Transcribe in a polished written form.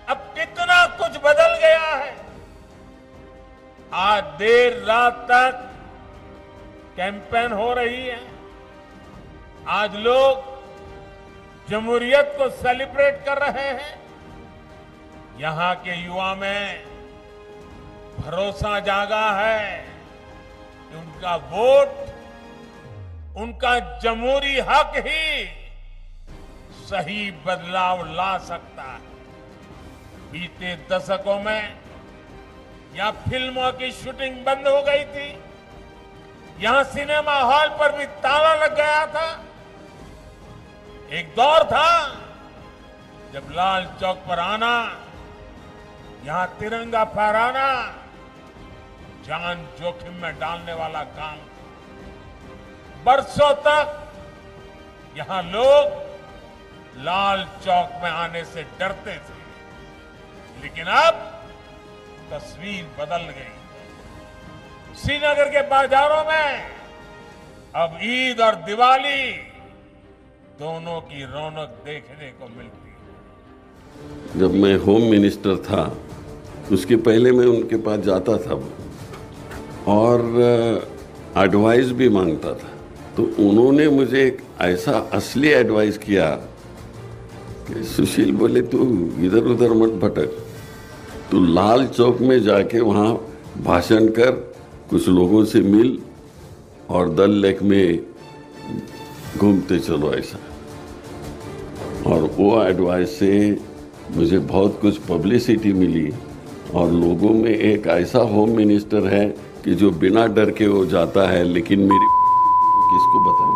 अब कितना कुछ बदल गया है। आज देर रात तक कैंपेन हो रही है। आज लोग जमहूरियत को सेलिब्रेट कर रहे हैं। यहां के युवा में भरोसा जागा है कि उनका वोट, उनका जमहूरी हक ही सही बदलाव ला सकता है। बीते दशकों में यहां फिल्मों की शूटिंग बंद हो गई थी। यहां सिनेमा हॉल पर भी ताला लग गया था। एक दौर था जब लाल चौक पर आना, यहां तिरंगा फहराना जान जोखिम में डालने वाला काम था। बरसों तक यहां लोग लाल चौक में आने से डरते थे, लेकिन अब तस्वीर बदल गई। श्रीनगर के बाजारों में अब ईद और दिवाली दोनों की रौनक देखने को मिलती है। जब मैं होम मिनिस्टर था उसके पहले मैं उनके पास जाता था और एडवाइस भी मांगता था, तो उन्होंने मुझे एक ऐसा असली एडवाइस किया कि सुशील बोले, तू इधर उधर मत भटक, तू लाल चौक में जाके वहाँ भाषण कर, कुछ लोगों से मिल और डल लेक में घूमते चलो ऐसा। और वो एडवाइस से मुझे बहुत कुछ पब्लिसिटी मिली और लोगों में एक ऐसा होम मिनिस्टर है कि जो बिना डर के वो जाता है, लेकिन मेरी किसको बता